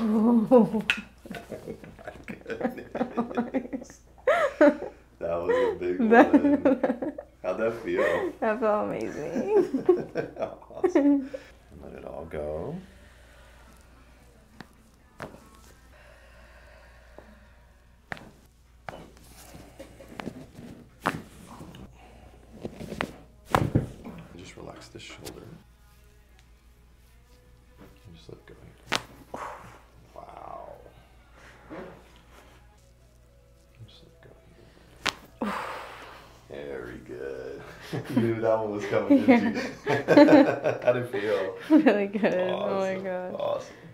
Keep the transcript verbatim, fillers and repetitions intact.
Oh my goodness. That was a big one. How'd that feel? That felt amazing. Awesome. Let it all go. Just relax the shoulder. And just let it go. Wow. Just let it go. Very good. You knew that one was coming, didn't you? How'd it feel? Really good. Awesome. Oh my god. Awesome.